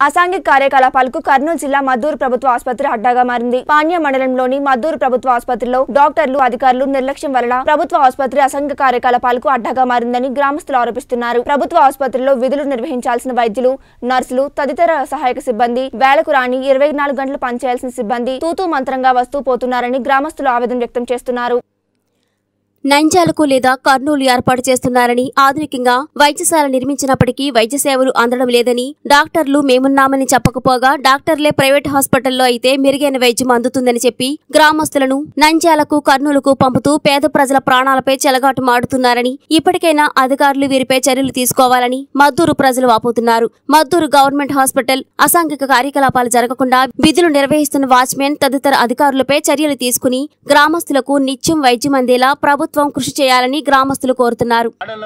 అసాంఘిక కార్యకలాపాలకు కర్నూలు జిల్లా మద్దూరు ప్రభుత్వ ఆసుపత్రి అడ్డాగా మారింది. పాణ్య మండలంలోని మద్దూరు ప్రభుత్వ ఆసుపత్రిలో డాక్టర్లు, అధికారులు నిర్లక్ష్యం వలన ప్రభుత్వ ఆసుపత్రి అసాంఘిక కార్యకలాపాలకు అడ్డాగా మారిందని గ్రామస్తులు ఆరోపిస్తున్నారు. ప్రభుత్వ ఆసుపత్రిలో విధులు నిర్వహించాల్సిన వైద్యులు, నర్సులు తదితర సహాయక సిబ్బంది వేలకు రాని 24 గంటలు పనిచేయాల్సిన సిబ్బంది తూతూ మంత్రంగా వస్తూ పోతున్నారని గ్రామస్తులు ఆవేదన వ్యక్తం చేస్తున్నారు. నంద్యాలకు లేదా కర్నూలు ఏర్పాటు చేస్తున్నారని, ఆధునికంగా వైద్యశాల నిర్మించినప్పటికీ వైద్య సేవలు అందడం లేదని, డాక్టర్లు మేమున్నామని చెప్పకపోగా డాక్టర్లే ప్రైవేట్ హాస్పిటల్లో అయితే మెరుగైన వైద్యం అందుతుందని చెప్పి గ్రామస్తులను నంద్యాలకు, కర్నూలుకు పంపుతూ పేద ప్రజల ప్రాణాలపై చెలగాటు మాడుతున్నారని, ఇప్పటికైనా అధికారులు వీరిపై చర్యలు తీసుకోవాలని మద్దూరు ప్రజలు వాపోతున్నారు. మద్దూరు గవర్నమెంట్ హాస్పిటల్ అసాంఘిక కార్యకలాపాలు జరగకుండా విధులు నిర్వహిస్తున్న వాచ్మెన్ తదితర అధికారులపై చర్యలు తీసుకుని గ్రామస్తులకు నిత్యం వైద్యం అందేలా ప్రభుత్వం కృషి చేయాలని గ్రామస్తులు కోరుతున్నారు.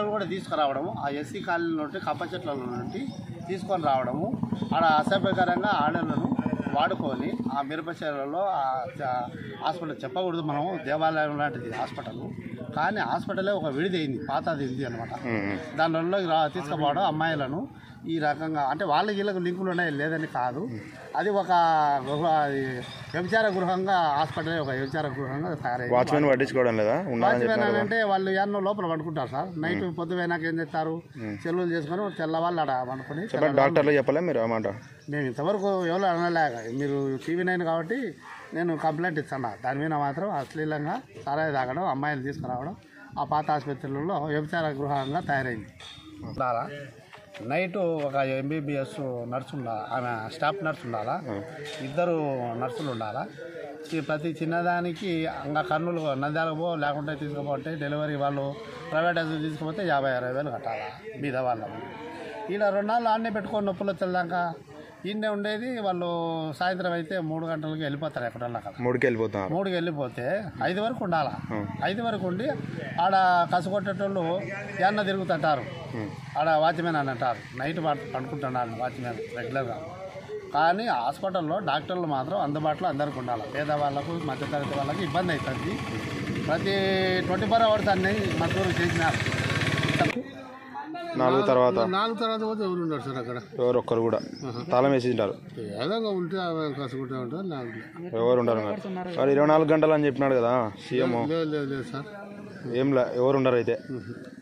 తీసుకొని రావడము అసభ్యకరంగా ఆడలను వాడుకొని ఆ మిరపచేలలో హాస్పిటల్ చెప్పకూడదు, మనం దేవాలయం లాంటిది హాస్పిటల్, కానీ హాస్పిటలే ఒక విడిది అయింది, పాతది ఇది అనమాట. దానిలో తీసుకుపోవడం అమ్మాయిలను ఈ రకంగా, అంటే వాళ్ళకి వీళ్ళకి లింకులు ఉన్నాయి లేదని కాదు, అది ఒక వ్యభిచార గృహంగా హాస్పిటల్ ఒక వ్యభిచార గృహంగా తయారైంది. వాచ్మెన్ పట్టించుకోవడం లేదా? వాచ్మెన్ అంటే వాళ్ళు ఎన్నో లోపల పండుకుంటారు సార్, నైట్ పొద్దుపోయినాక ఏం చేస్తారు, చెల్లులు చేసుకొని తెల్లవాళ్ళు ఆడ పండుకొని. డాక్టర్లు చెప్పలే మీరు అన్నమాట? మేము ఇంతవరకు ఎవరు అనలేక, మీరు టీవీ 9 కాబట్టి నేను కంప్లైంట్ ఇస్తాను. దాని మీద మాత్రం అశ్లీలంగా సారాయి తాగడం, అమ్మాయిలు తీసుకురావడం ఆ పాత ఆసుపత్రులలో వ్యభిచార గృహంగా తయారైంది. నైటు ఒక MBBS నర్సు ఉండాలా, ఆమె స్టాఫ్ నర్సు ఉండాలా, 2 నర్సులు ఉండాలా. ప్రతి చిన్నదానికి ఇంకా కర్నూలు నంద్యాలకు లేకుంటే తీసుకుపోతే డెలివరీ వాళ్ళు ప్రైవేట్ హాస్పిటల్ తీసుకుపోతే 50-60 వేలు కట్టాలా బీద వాళ్ళకు. ఈడ 2 నాళ్ళు ఆడనే పెట్టుకొని నొప్పులు వచ్చేదాకా ఈయనే ఉండేది. వాళ్ళు సాయంత్రం అయితే 3 గంటలకి వెళ్ళిపోతారు, ఎక్కడన్నా కదా 3కి వెళ్ళిపోతే 5 వరకు ఉండాలా. 5 వరకు ఉండి ఆడ కసుకొట్టేటోళ్ళు ఎన్న తిరుగుతుంటారు, ఆడ వాచ్మెన్ అని అంటారు, నైట్ పండుకుంటున్నారు వాచ్మెన్ రెగ్యులర్గా. కానీ హాస్పిటల్లో డాక్టర్లు మాత్రం అందుబాటులో అందరికి ఉండాలి. పేదవాళ్ళకు, మధ్యతరగతి వాళ్ళకి ఇబ్బంది అవుతుంది. ప్రతి 24 అవర్స్ అన్నీ మద్దూరు చేసినారు. 4 తర్వాత పోతే ఎవరు ఉండరు సార్ అక్కడ, ఎవరు ఒక్కరు కూడా తాళం వేసి ఉంటారు. ఏదో ఉంటే కసుకుంటూ ఉంటారు, ఎవరు ఉండరు. మరి 24 గంటలు అని చెప్పినాడు కదా సీఎం. లేదు సార్, ఏం ఎవరు ఉండరు అయితే.